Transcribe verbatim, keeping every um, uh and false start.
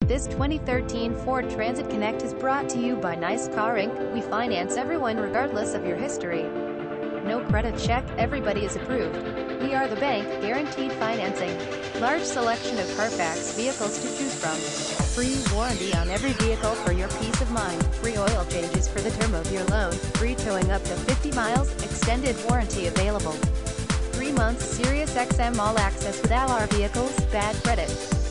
This twenty thirteen Ford Transit Connect is brought to you by Nice Car Incorporated. We finance everyone regardless of your history. No credit check, everybody is approved. We are the bank, guaranteed financing. Large selection of Carfax vehicles to choose from. Free warranty on every vehicle for your peace of mind. Free oil changes for the term of your loan. Free towing up to fifty miles, extended warranty available. Three months Sirius X M All Access with all our vehicles, bad credit.